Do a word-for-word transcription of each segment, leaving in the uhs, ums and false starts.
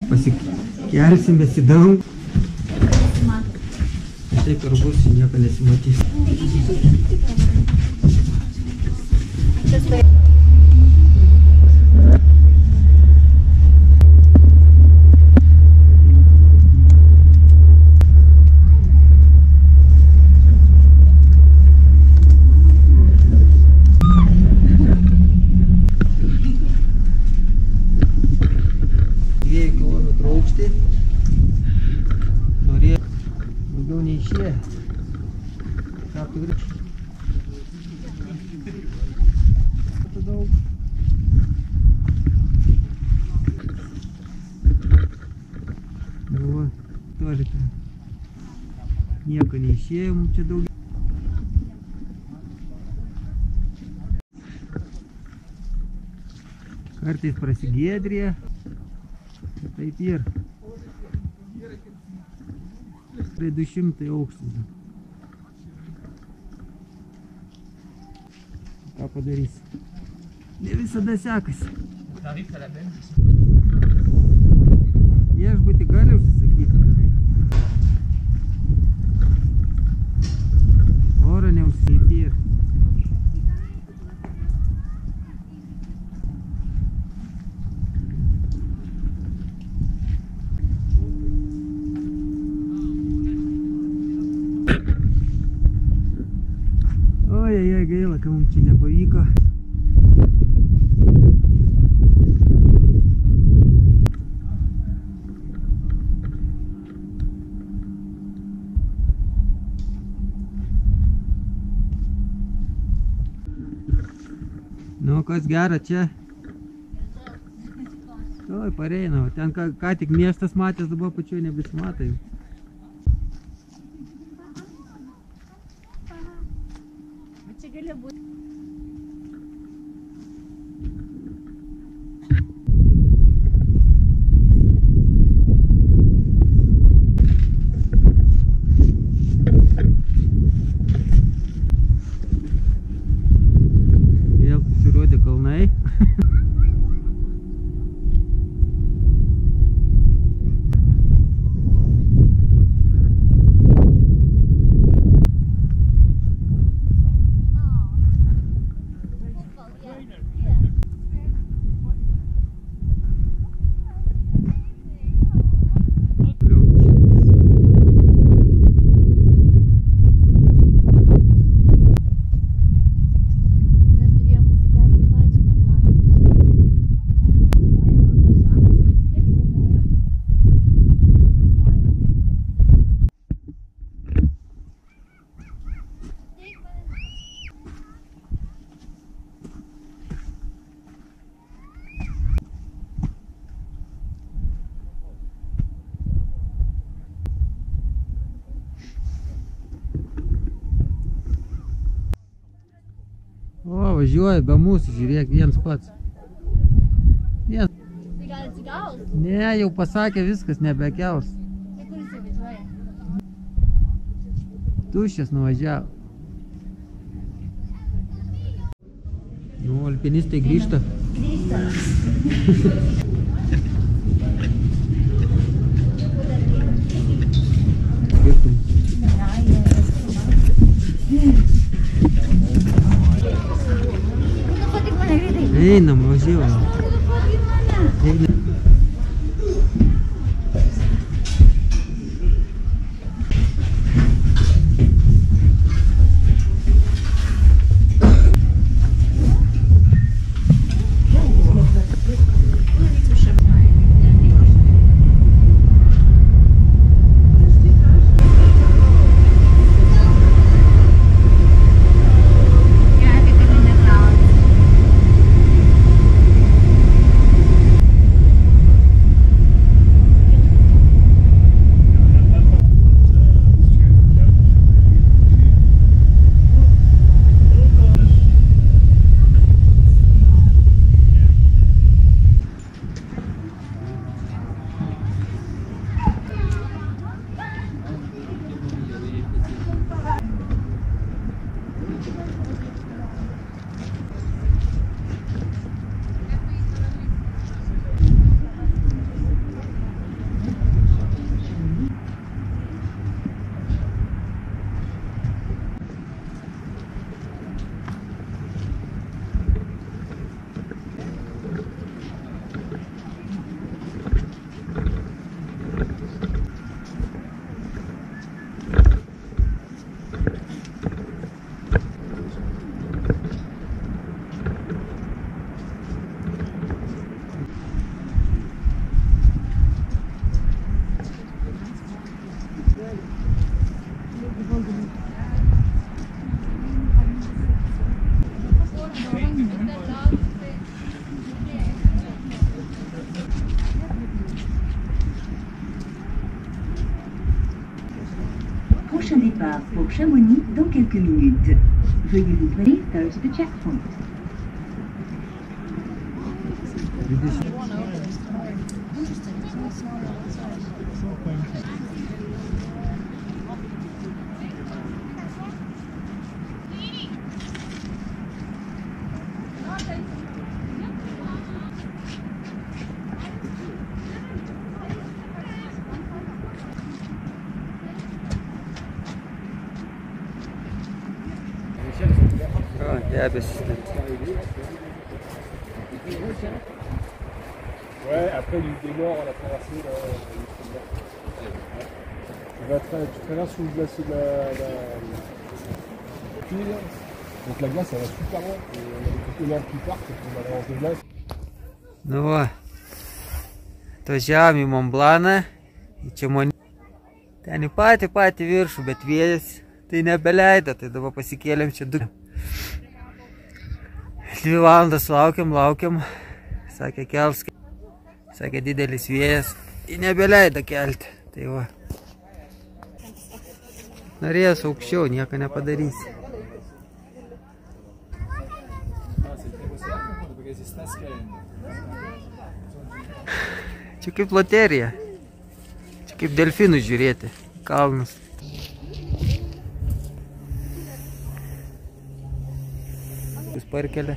Pasikelsim, besidam. Taip ir bus, nieko nesimatys. dviejų kilometrų aukštį. Norėjo daugiau neišėję. Ką tu grįžti? Daug. Nu, тоже ten. Nieko neišėjo, mums čia daugiau. Kartais prasigėdrė. Taip ir. Tai du šimtai aukštis. Ką padarysi? Ne visada sekasi. Viešbutį gali užsisakyti. Oro neužsipir. Ojej, gaila, kad mums čia nepavyko. Nu, kas gera čia? Oi, pareina, ten ką, ką tik miestas matęs, dabar pačioj nebesimatai. Čia gali būti. Vėl pasirodė kalnai. O, važiuoja be mūsų, žiūrėk, viens pats. Vien. Tai gal atsigaus? Ne, jau pasakė viskas, nebekels. Tai kur jisai važiuoja? Tuščias nuvažiavo. Nu, alpinistai grįžta. Grįžta. Skirtum. Einam, važiuojam. Einam. départ pour Chamonix dans quelques minutes. Veuillez vous please go to the checkpoint. Ah, debesis net. Ouais, après l'île des Morts, à la traversée, là, tu, vas tra tu traverses sous le glacier de la, la, la file, donc la glace elle va super loin, et on a des quelques lampes qui partent, et on avance de glace. Nu va, atvažiavom į Montblaną, į Čemonį. Ten į patį patį viršų, bet vėjas tai nebeleido, tai dabar pasikėlėm čia du. Dvi valandas laukiam, laukiam, sakė kels, sakė didelis vėjas, tai nebeleido kelti, tai va. Norėjęs aukščiau, nieko nepadarysi. Čia kaip loterija, čia kaip delfinų žiūrėti, kalnus. Jis parkelia.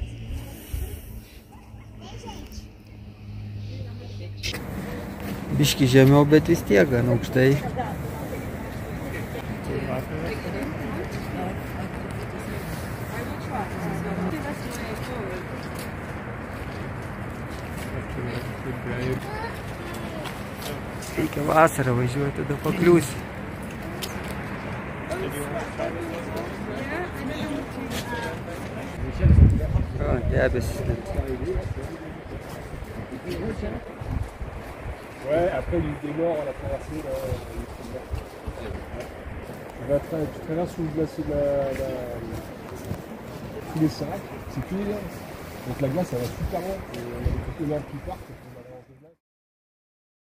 Biški žemiau, bet vis tiek gan aukštai. Reikia vasarą važiuoti, tada pakliūsi. Ah, debesis net. Ouais, après l'île des Morts, à la traversée, là, tu, vas tra tu traverses sous le glacier de la, la, tous les Seracs, c'est pile, donc la glace elle va super loin, et on a des quelques lampes qui partent.